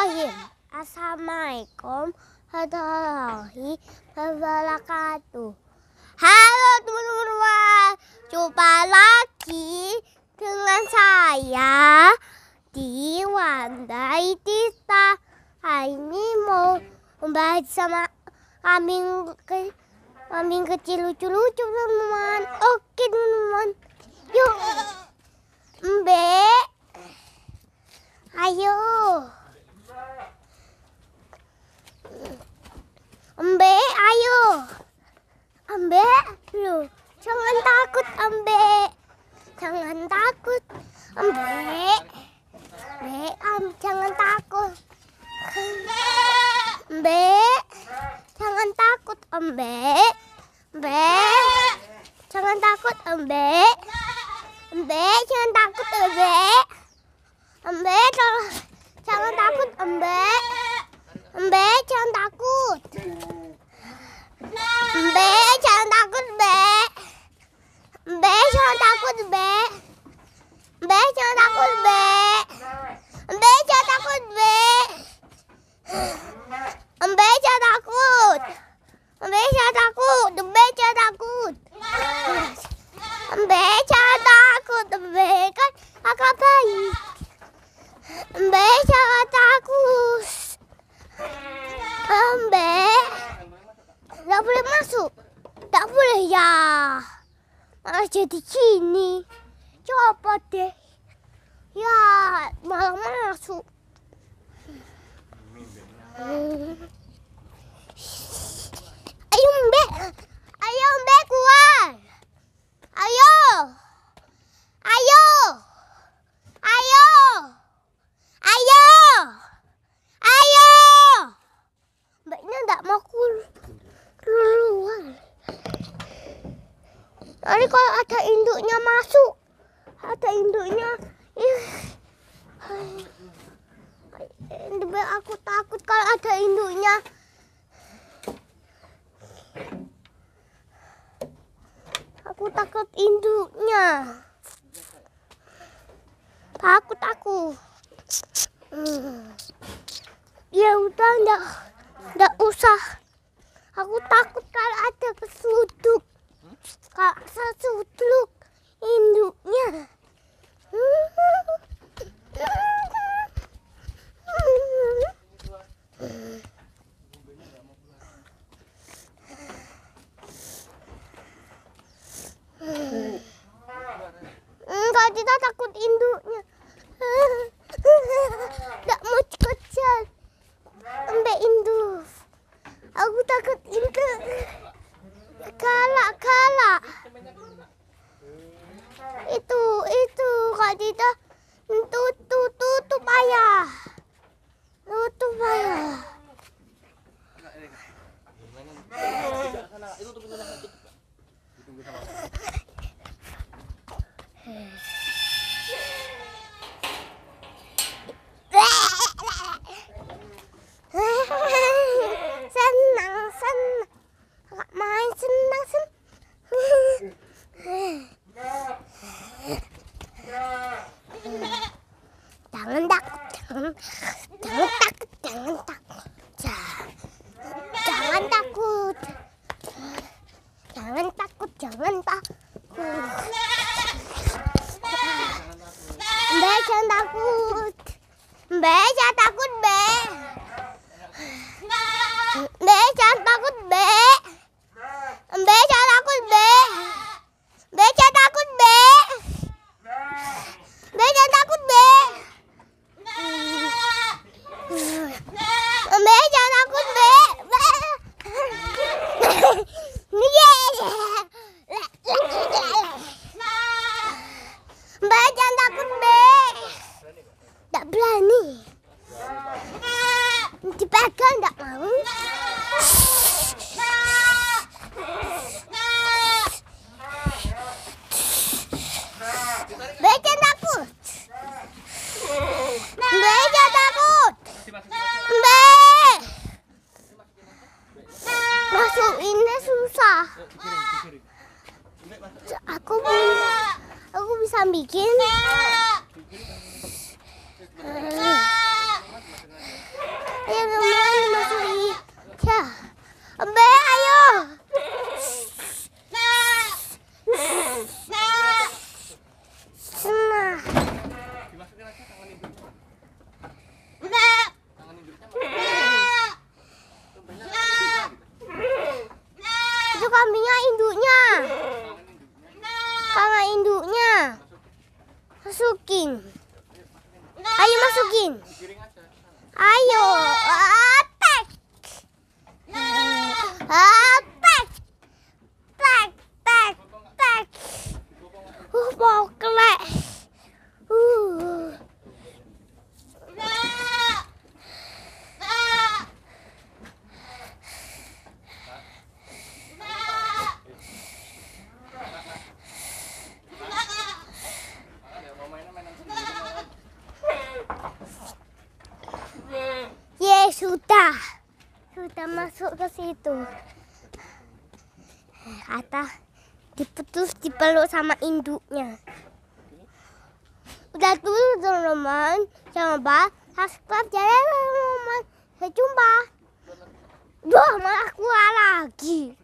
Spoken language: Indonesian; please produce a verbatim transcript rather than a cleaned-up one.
Bismillahirrahmanirrahim. Assalamualaikum warahmatullahi wabarakatuh. Halo teman-teman, jumpa lagi dengan saya di Wandai Tita. Hari ini mau membahas sama kambing ke kambing kecil lucu-lucu teman-teman. Oke teman-teman, yuk Mbak, ayo Ambe, ayo Ambe, lu jangan takut Ambe, jangan takut Ambe, Ambe, am, jangan takut Ambe, jangan takut Ambe, Ambe, jangan takut Ambe, Ambe, jangan takut Ambe, Ambe, jangan, jangan takut Ambe, Ambe, jangan takut. Mbe, jangan takut, Mbe. Mbe, jangan takut, Mbe. Mbe, jangan takut, Mbe. Mbe, jangan takut, Mbe. Mbe, jangan takut. Mbe, jangan takut. Mbe, jangan takut. Mbe, jangan takut. Mbe, kan kakak baik. Mbe, jangan takut. Mbe, nggak boleh masuk, nggak boleh ya. Malah jadi gini, coba deh. Ya, malah masuk. Ayo Mbe, ayo Mbe keluar. Ayo, ayo, ayo, ayo, ayo. Mbaknya nggak mau keluar. Nanti kalau ada induknya masuk, ada induknya, ih, aku takut kalau ada induknya. Aku takut induknya. Takut aku. Hmm. Ya udah, enggak, enggak usah. Aku takut kalau ada keseluduk. Kalau keseluduk induknya. Enggak, kita takut induknya. Enggak mau kejar. Sampai induk. Aku takut induk. Galak, galak. Itu, itu Kak Tita. Tutup, tutup ayah. Tutup ayah. Senang, senang. Nggak main senang, senang. Jangan takut, jangan, jangan takut, jangan takut. Jangan takut. Jangan takut, jangan takut. Mbak, jangan takut. Mbak, jangan takut, Mbak. Mbak, jangan takut, Mbak. Mbak, jangan takut, Mbak. Mbak, jangan takut, Mbak. Mbak, jangan takut, Mbak. Mbak, jangan takut, Mbak. Mbak, jangan takut, Mbak. Nggak berani. Dipegang nggak mau. Mbak, jangan takut. Mbak, jangan takut. Mbak, masuk ini susah. Aku aku bisa bikin. Giringin. Ayo, attack. Attack. Tek, tek, tek. Uh, poklek. Uh. Ye, sudah. Sudah masuk ke situ. Kata diputus dipeluk sama induknya. Udah dulu teman-teman. Jangan lupa subscribe channel teman-teman. Sampai jumpa. Duh, malah keluar lagi.